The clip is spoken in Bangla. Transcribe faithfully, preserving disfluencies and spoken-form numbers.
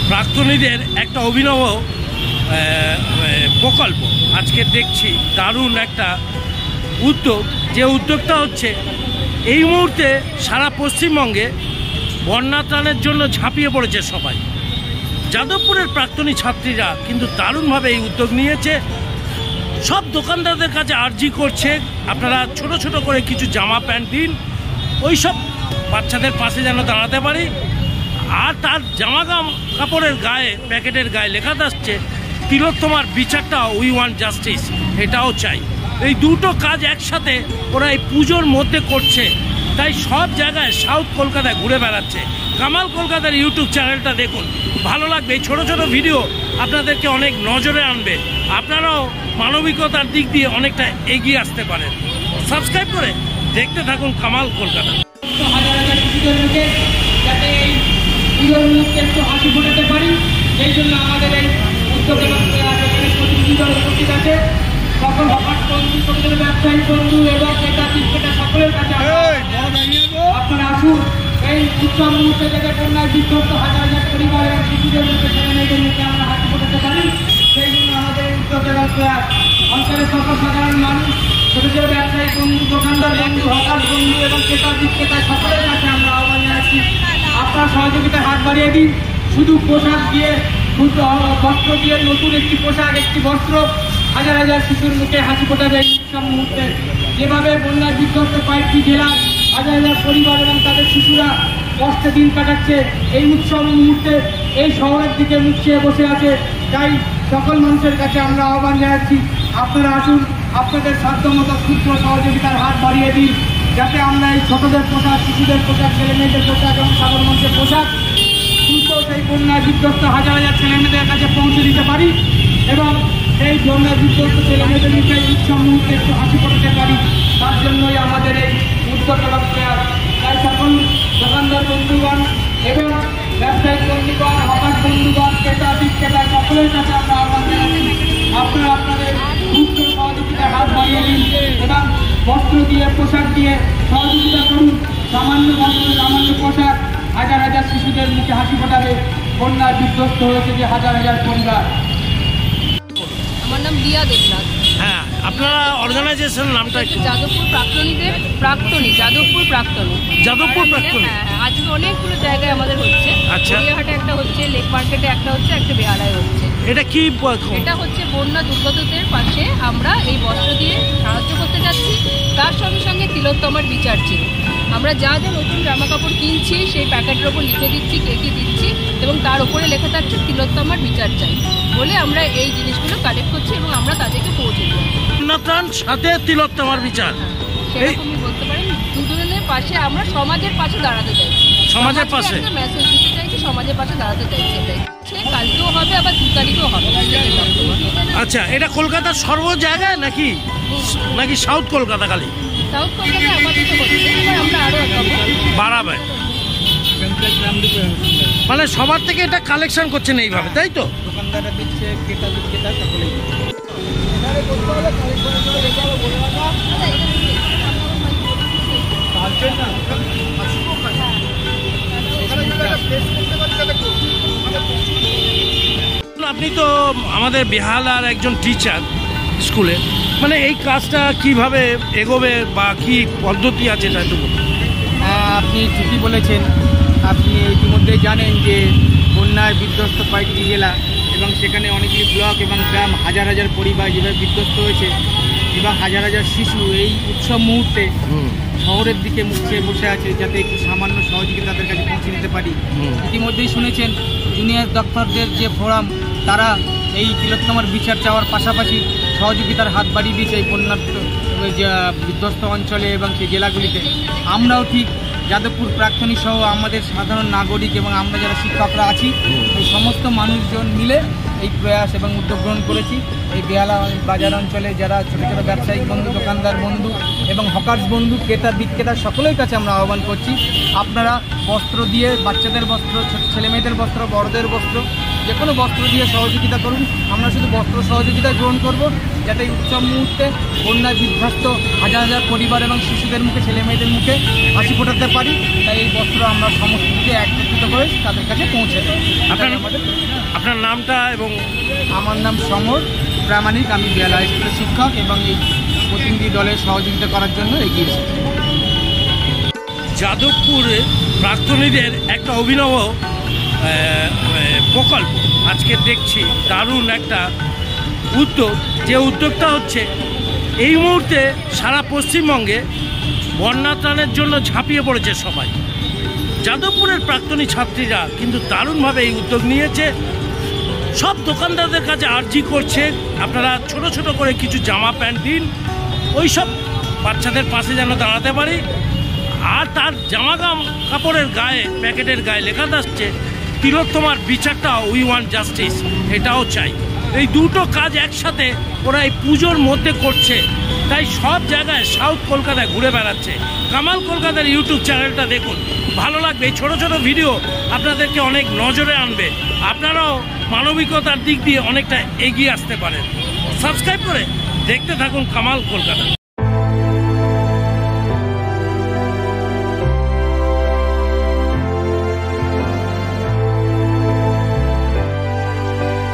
প্রাক্তনীদের একটা অভিনব প্রকল্প আজকে দেখছি, দারুণ একটা উদ্যোগ। যে উদ্যোগটা হচ্ছে এই মুহূর্তে সারা পশ্চিমবঙ্গে বন্যা ত্রাণের জন্য ঝাঁপিয়ে পড়েছে সবাই। যাদবপুরের প্রাক্তনী ছাত্রীরা কিন্তু দারুণভাবে এই উদ্যোগ নিয়েছে। সব দোকানদারদের কাছে আর্জি করছে, আপনারা ছোট ছোট করে কিছু জামা প্যান্ট দিন, ওই সব বাচ্চাদের পাশে যেন দাঁড়াতে পারি। আর তার জামা কাপড়ের গায়ে, প্যাকেটের গায়ে লেখা থাকছে তিলোত্তমার বিচারটা, উই ওয়ান্ট জাস্টিস, এটাও চাই। এই দুটো কাজ একসাথে ওরা এই পুজোর মধ্যে করছে, তাই সব জায়গায় সাউথ কলকাতায় ঘুরে বেড়াচ্ছে। কামাল কলকাতার ইউটিউব চ্যানেলটা দেখুন, ভালো লাগবে। এই ছোটো ছোটো ভিডিও আপনাদেরকে অনেক নজরে আনবে, আপনারাও মানবিকতার দিক দিয়ে অনেকটা এগিয়ে আসতে পারেন। সাবস্ক্রাইব করে দেখতে থাকুন কামাল কলকাতা। যাতে এই পুজোর মুখকে একটু হাসি ফোটাতে পারি, সেই জন্য আমাদের এই উদ্যোগে প্রতিনিধি দল উপস্থিত আছে। সকল হকার বন্ধু, ছোট ব্যবসায়ী বন্ধু এবং ক্রেতা বিক্রেতা সকলের কাছে আপনারা আসুন। এই উৎসব মুহূর্তে থেকে বন্যায় বিধ্বস্ত হাজার হাজার পরিবার এবং শিশুদের মুখে, ছেলে মেয়েদের মুখে আমরা হাসি ফোটাতে পারি, সেই জন্য আমাদের এই উদ্যোগের অঞ্চলের সকল সাধারণ মানুষ, ছোট ছোট ব্যবসায়ী বন্ধু, দোকানদার বন্ধু, হকার বন্ধু এবং ক্রেতা বিক্রেতা সকলের কাছে আমরা আহ্বান জানাচ্ছি, আপনার সহযোগিতায় হাত বাড়িয়ে দিন। শুধু পোশাক দিয়ে, বস্ত্র দিয়ে, নতুন একটি পোশাক, একটি বস্ত্র হাজার হাজার শিশুর মুখে হাসি ফোটাবে এই উৎসব মুহূর্তে। যেভাবে বন্যার বিধ্বস্ত কয়েকটি জেলা হাজার হাজার পরিবার এবং তাদের শিশুরা কষ্টে দিন কাটাচ্ছে, এই উৎসব মুহূর্তে এই শহরের দিকে মুখ চেয়ে বসে আছে। তাই সকল মানুষের কাছে আমরা আহ্বান জানাচ্ছি, আপনারা আসুন, আপনাদের সাধ্যমতো ক্ষুদ্র সহযোগিতার হাত বাড়িয়ে দিন, যাতে আমরা এই ছোটদের পোশাক, শিশুদের পোশাক, ছেলে মেয়েদের পোশাক এবং সাধারণ মানুষের পোশাক দ্রুত সেই বন্যায় বিধ্বস্ত হাজার হাজার ছেলে মেয়েদের কাছে পৌঁছে দিতে পারি এবং এই বন্যায় বিধ্বস্ত ছেলে মেয়েদের মুখে উৎসব মুহূর্তে একটু হাসি ফোটাতে পারি। তার জন্যই আমাদের এই উদ্যোগ এবং প্রয়াস। তাই সকল দোকানদার বন্ধুগণ এবং ব্যবসায়িক বন্ধুগণ, হকার বন্ধুগণ, ক্রেতা বিক্রেতা সকলের কাছে আমরা আহ্বান জানাচ্ছি, আপনারা আপনাদের ক্ষুদ্র সহযোগিতায় হাত বাড়িয়ে দিন এবং বস্ত্র দিয়ে, পোশাক দিয়ে সহযোগিতা করুন। সামান্য বস্ত্র, সামান্য পোশাক হাজার হাজার শিশুদের মুখে হাসি ফোটাবে। বন্যায় বিধ্বস্ত হয়েছে যে হাজার হাজার পরিবার। আমার নাম রিয়া দেবনাথ। হ্যাঁ, আপনারা অর্গানাইজেশন নামটা একটু? যাদবপুর প্রাক্তনীদের প্রাক্তনী, যাদবপুর প্রাক্তনী, যাদবপুর প্রাক্তনী। হ্যাঁ হ্যাঁ, আজকে অনেকগুলো জায়গায় আমাদের হচ্ছে। আচ্ছা, গড়িয়াহাটে একটা হচ্ছে, লেক মার্কেটে একটা হচ্ছে, একটা বেহালায় হচ্ছে। এটা কি? এটা হচ্ছে বন্যা দুর্গতদের পাশে আমরা এই বস্ত্র দিয়ে সাহায্য করতে যাচ্ছি। তার সঙ্গে সঙ্গে তিলোত্তমার বিচার ছিল। আমরা যা যা নতুন জামা কাপড় কিনছি সেই প্যাকেটের ওপর লিখে দিচ্ছি কে কী দিচ্ছি, এবং তার উপরে লেখা থাকছে তিলোত্তমার বিচার চাই বলে আমরা এই জিনিসগুলো কালেক্ট করছি এবং আমরা তাদেরকে পৌঁছে দিই। বন্যাত্রাণ সাথে তিলোত্তমার বিচার, সেরকমই বলতে পারেন। দুজনের পাশে আমরা সমাজের পাশে দাঁড়াতে চাইছি, সমাজের পাশে মেসেজ দিতে চাইছি, সমাজের পাশে দাঁড়াতে চাইছি। এটাই কালকেও হবে, আবার দু তারিখও হবে। আচ্ছা, এটা কলকাতার সর্ব জায়গায় নাকি নাকি সাউথ কলকাতা খালি? সাউথ কলকাতায় আমাদের হচ্ছে, এবার আমরা আরও বাড়াবে, মানে সবার থেকে এটা কালেকশন করছেন এইভাবে, তাই তো? দোকানদাররা দিচ্ছে, ক্রেতা বিক্রেতা সকলেই। আপনি তো আমাদের বেহালার একজন টিচার স্কুলে, মানে এই কাজটা কিভাবে এগোবে বা কি পদ্ধতি আছে এটা একটু বলুন। হ্যাঁ, আপনি ঠিকই বলেছেন। আপনি ইতিমধ্যে জানেন যে বন্যায় বিধ্বস্ত কয়েকটি জেলা এবং সেখানে অনেকগুলি ব্লক এবং গ্রাম, হাজার হাজার পরিবার যেভাবে বিধ্বস্ত হয়েছে এবং হাজার হাজার শিশু এই উৎসব মুহূর্তে শহরের দিকে মুখ চেয়ে বসে আছে, যাতে একটু সামান্য সহযোগিতা তাদের কাছে পৌঁছে দিতে পারি। ইতিমধ্যেই শুনেছেন জুনিয়র ডক্টরদের যে ফোরাম, তারা এই তিলোত্তমার বিচার চাওয়ার পাশাপাশি সহযোগিতার হাত বাড়িয়ে দিয়েছে এই বন্যার বিধ্বস্ত অঞ্চলে এবং সেই জেলাগুলিতে। আমরাও ঠিক যাদবপুর প্রাক্তনী সহ আমাদের সাধারণ নাগরিক এবং আমরা যারা শিক্ষকরা আছি, এই সমস্ত মানুষজন মিলে এই প্রয়াস এবং উদ্যোগ গ্রহণ করেছি। এই বেহালা বাজার অঞ্চলে যারা ছোটো ছোটো ব্যবসায়িক বন্ধু, দোকানদার বন্ধু এবং হকার্স বন্ধু, ক্রেতা বিক্রেতা সকলের কাছে আমরা আহ্বান করছি, আপনারা বস্ত্র দিয়ে, বাচ্চাদের বস্ত্র, ছেলে মেয়েদের বস্ত্র, বড়দের বস্ত্র, যে কোনো বস্ত্র দিয়ে সহযোগিতা করুন। আমরা শুধু বস্ত্র সহযোগিতা গ্রহণ করব, যাতে এই উৎসব মুহূর্তে বন্যায় বিধ্বস্ত হাজার হাজার পরিবার এবং শিশুদের মুখে, ছেলে মেয়েদের মুখে হাসি ফোটাতে পারি। তাই এই বস্ত্র আমরা সমস্ত দিকে একত্রিত করে তাদের কাছে পৌঁছে দেব। আমাদের। আপনার নামটা এবং আমার নাম সমর প্রামাণিক, আমি বেহালা হাই স্কুলের শিক্ষক এবং এই প্রতিনিধি দলের সহযোগিতা করার জন্য এগিয়ে এসেছি। যাদবপুরে প্রাক্তনীদের একটা অভিনব প্রকল্প আজকে দেখছি, দারুণ একটা উদ্যোগ। যে উদ্যোগটা হচ্ছে এই মুহূর্তে সারা পশ্চিমবঙ্গে বন্যা ত্রাণের জন্য ঝাঁপিয়ে পড়েছে সবাই। যাদবপুরের প্রাক্তনী ছাত্রীরা কিন্তু দারুণভাবে এই উদ্যোগ নিয়েছে। সব দোকানদারদের কাছে আর্জি করছে, আপনারা ছোট ছোট করে কিছু জামা প্যান্ট দিন, ওই সব বাচ্চাদের পাশে যেন দাঁড়াতে পারি। আর তার জামা কাপড়ের গায়ে, প্যাকেটের গায়ে লেখা থাকছে তিলোত্তমার বিচারটা, উই ওয়ান্ট জাস্টিস, এটাও চাই। এই দুটো কাজ একসাথে ওরা এই পুজোর মধ্যে করছে, তাই সব জায়গায় সাউথ কলকাতায় ঘুরে বেড়াচ্ছে। কামাল কলকাতার ইউটিউব চ্যানেলটা দেখুন, ভালো লাগবে। এই ছোটো ছোটো ভিডিও আপনাদেরকে অনেক নজরে আনবে, আপনারাও মানবিকতার দিক দিয়ে অনেকটা এগিয়ে আসতে পারেন। সাবস্ক্রাইব করে দেখতে থাকুন কামাল কলকাতা।